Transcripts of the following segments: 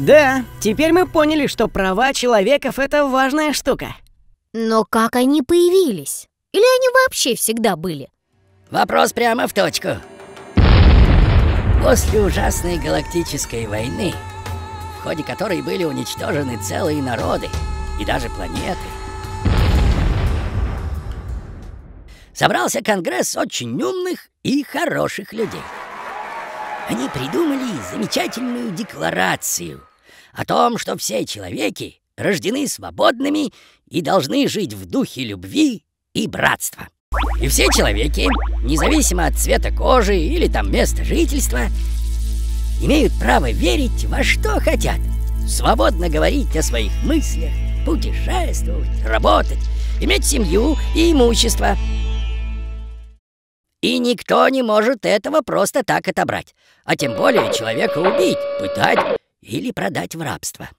Да, теперь мы поняли, что права человеков — это важная штука. Но как они появились? Или они вообще всегда были? Вопрос прямо в точку. После ужасной галактической войны, в ходе которой были уничтожены целые народы и даже планеты, собрался конгресс очень умных и хороших людей. Они придумали замечательную декларацию о том, что все человеки рождены свободными и должны жить в духе любви и братства. И все человеки, независимо от цвета кожи или там места жительства, имеют право верить во что хотят, свободно говорить о своих мыслях, путешествовать, работать, иметь семью и имущество. И никто не может этого просто так отобрать, а тем более человека убить, пытать или продать в рабство.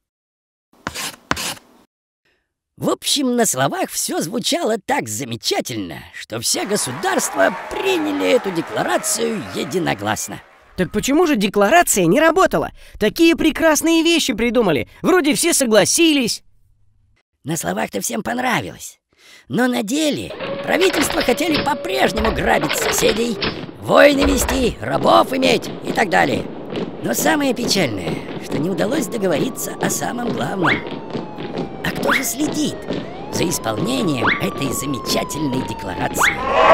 В общем, на словах все звучало так замечательно, что все государства приняли эту декларацию единогласно. Так почему же декларация не работала? Такие прекрасные вещи придумали. Вроде все согласились. На словах-то всем понравилось. Но на деле правительства хотели по-прежнему грабить соседей, войны вести, рабов иметь и так далее. Но самое печальное, что не удалось договориться о самом главном. А кто же следит за исполнением этой замечательной декларации?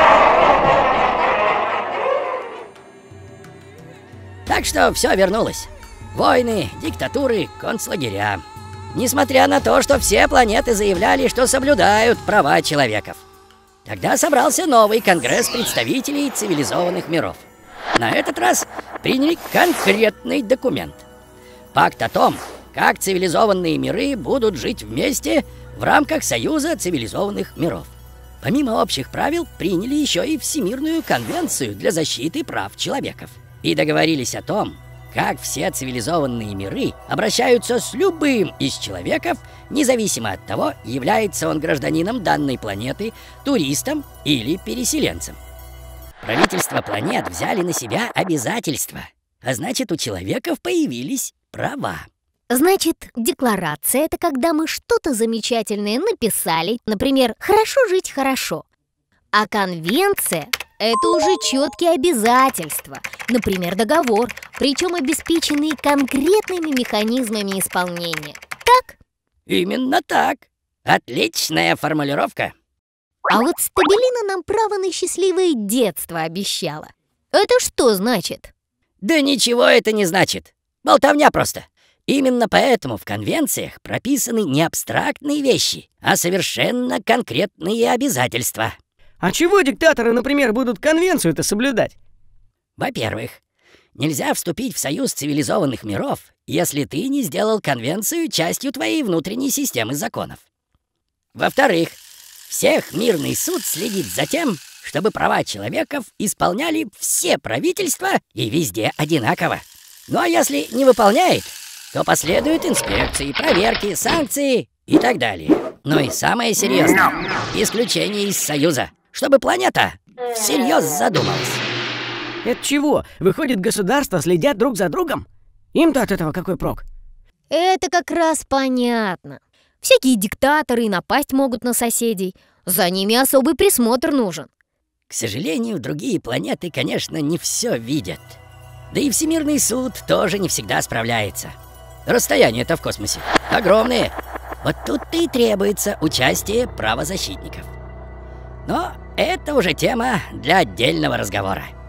Так что все вернулось. Войны, диктатуры, концлагеря. Несмотря на то, что все планеты заявляли, что соблюдают права человеков. Тогда собрался новый конгресс представителей цивилизованных миров. На этот раз приняли конкретный документ. Пакт о том, как цивилизованные миры будут жить вместе в рамках Союза цивилизованных миров. Помимо общих правил, приняли еще и Всемирную конвенцию для защиты прав человеков. И договорились о том, как все цивилизованные миры обращаются с любым из человеков, независимо от того, является он гражданином данной планеты, туристом или переселенцем. Правительства планет взяли на себя обязательства, а значит, у человеков появились права. Значит, декларация — это когда мы что-то замечательное написали, например, «хорошо жить хорошо». А конвенция — это уже четкие обязательства, например, договор, причем обеспеченный конкретными механизмами исполнения. Так? Именно так. Отличная формулировка. А вот Стабилина нам право на счастливое детство обещала. Это что значит? Да ничего это не значит. Болтовня просто. Именно поэтому в конвенциях прописаны не абстрактные вещи, а совершенно конкретные обязательства. А чего диктаторы, например, будут конвенцию-то соблюдать? Во-первых, нельзя вступить в союз цивилизованных миров, если ты не сделал конвенцию частью твоей внутренней системы законов. Во-вторых, всех мирный суд следит за тем, чтобы права человеков исполняли все правительства и везде одинаково. Ну а если не выполняет, то последуют инспекции, проверки, санкции и так далее. Ну и самое серьезное — исключение из Союза, чтобы планета всерьез задумалась. Это чего? Выходит, государства следят друг за другом? Им-то от этого какой прок? Это как раз понятно. Всякие диктаторы и напасть могут на соседей. За ними особый присмотр нужен. К сожалению, другие планеты, конечно, не все видят. Да и Всемирный суд тоже не всегда справляется. Расстояния-то в космосе огромные. Вот тут-то и требуется участие правозащитников. Но это уже тема для отдельного разговора.